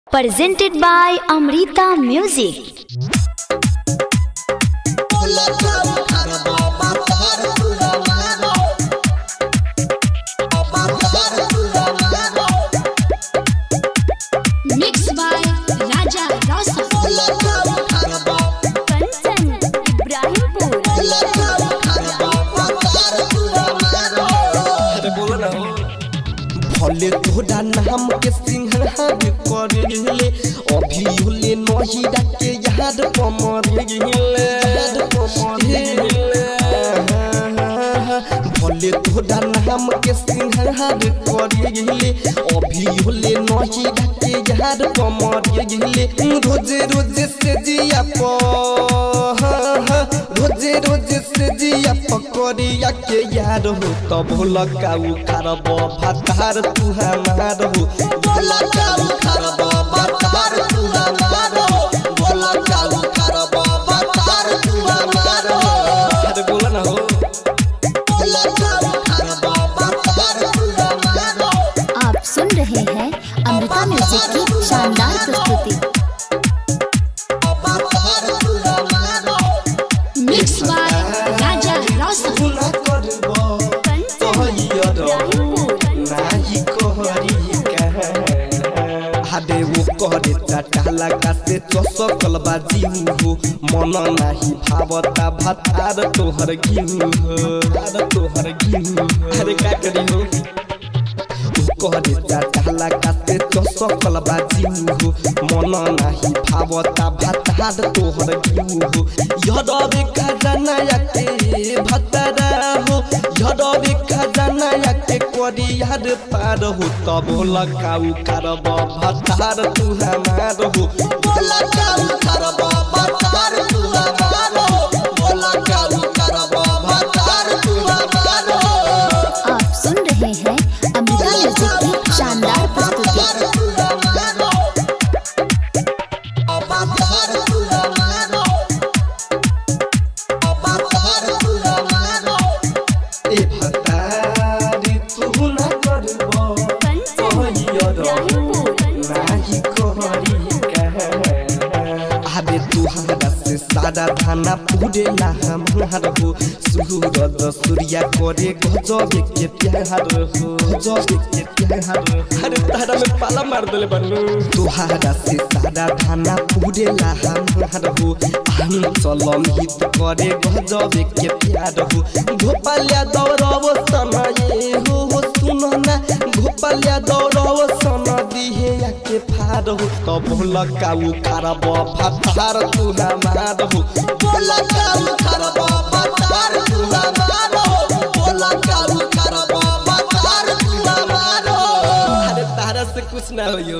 Presented by Amrita Music. Mixed by Raja Rasa. Kanchan, Ibrahimpur. भले तोड़ा नाम के सिंहर करेले अभी होले नही डाके याद कमरेले भले तोड़ा नाम के सिंहर करेले अभी होले नही डाके याद कमरेले रोजे रोजे से जिया रोजे रोजे से जिया पकड़िया के यार हो तब लगाऊ खरब भातार तू हमार हो लगाऊ खरब भातार तू हमार हो लगाऊ खरब भातार तू हमार हो अरे बोला ना हो लगाऊ खरब भातार तू हमार हो। आप सुन रहे हैं अमृता म्यूजिक की शानदार प्रस्तुति। Mixed by Raja Rasa. हाडे वो कहरे चाटाला कासे चसकल बाजी हो मन नाही भावता भातार तोहर गिहु हो तोहर गिहु अरे का करी हो कहरे चाटाला कासे चसकल बाजी हो मन नाही भावता भातार तोहर गिहु हो यदबे का जाना याके भातारा हो यदबे का जाना याके याद पार हो तब लगाऊ खरब भातार तू हमार हो लगाऊ खरब भातार तू हमार हो लगाऊ खरब भातार तू हमार हो। आप सुन रहे हैं अमृता म्यूजिक की शानदार प्रस्तुति। सादा धाना पुरेला हमार हो सूरज सूर्या करे गजब के प्यार हो गजब के प्यार अरे तारा में पाला मार देले बन्नू तुहारा से सादा धाना पुरेला हमार हो हम चलम हित करे गजब के प्यार हो गोपालिया दौरव समय हो सुनो ना गोपालिया दौरव सना दिहे के फार हो तब लगाऊ खरब भातार तू हमार हो लगाऊ खरब भातार तू हमार हो लगाऊ खरब भातार तू हमार हो अरे तारा से कुछ ना हो।